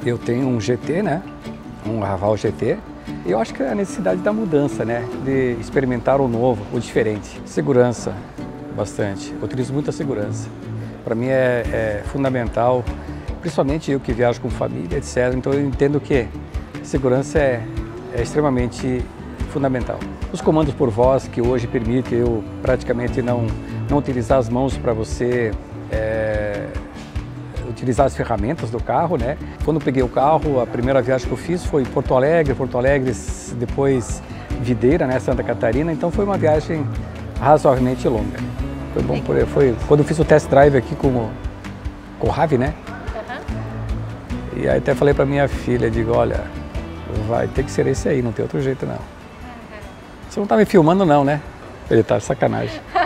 Eu tenho um GT, né? Um Raval GT. E eu acho que é a necessidade da mudança, né? De experimentar o novo, o diferente. Segurança, bastante. Eu utilizo muita segurança. Para mim é fundamental, principalmente eu que viajo com família, etc. Então eu entendo que segurança é extremamente fundamental. Os comandos por voz que hoje permitem eu praticamente não utilizar as mãos para você utilizar as ferramentas do carro, né? Quando eu peguei o carro, a primeira viagem que eu fiz foi Porto Alegre, depois Videira, né, Santa Catarina, então foi uma viagem razoavelmente longa. Foi bom, foi quando eu fiz o test drive aqui com o Ravi, né? Uhum. E aí até falei para minha filha, digo, olha, vai ter que ser esse aí, não tem outro jeito não. Você não tá me filmando não, né? Ele tá de sacanagem.